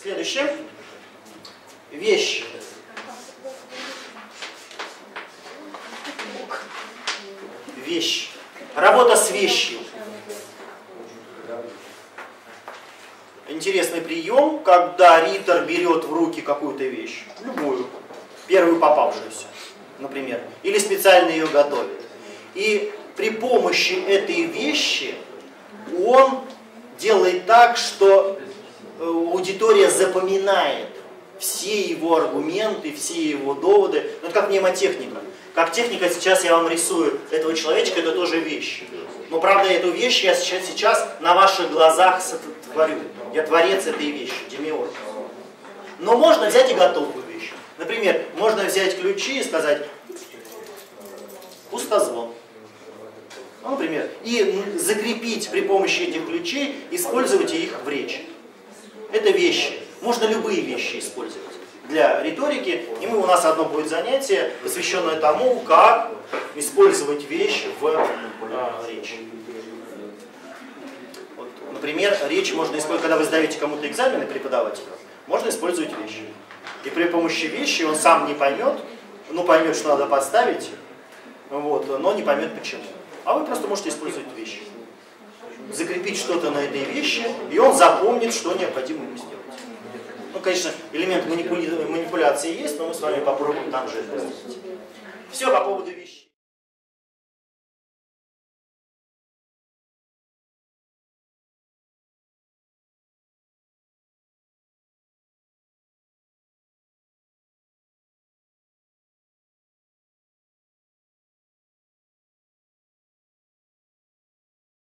Следующее. Вещи. Вещи. Работа с вещью. Интересный прием, когда ритор берет в руки какую-то вещь, любую, первую попавшуюся, например, или специально ее готовит. И при помощи этой вещи он делает так, что аудитория запоминает все его аргументы, все его доводы. Ну, это как мнемотехника. Как техника, сейчас я вам рисую этого человечка, это тоже вещь. Но, правда, эту вещь я сейчас на ваших глазах сотворю. Я творец этой вещи, демиург. Но можно взять и готовую вещь. Например, можно взять ключи и сказать пустозвон. Ну, например, и закрепить при помощи этих ключей, использовать их в речи. Это вещи. Можно любые вещи использовать для риторики. И у нас одно будет занятие, посвященное тому, как использовать вещь в речи. Вот, например, речь можно использовать, когда вы сдаете кому-то экзамены, преподавателю, можно использовать вещи. И при помощи вещи он сам не поймет, ну поймет, что надо подставить, вот, но не поймет почему. А вы просто можете использовать вещи. Закрепить что-то на этой вещи, и он запомнит, что необходимо ему сделать. Ну, конечно, элемент манипуляции есть, но мы с вами попробуем там же это сделать. Все по поводу вещей.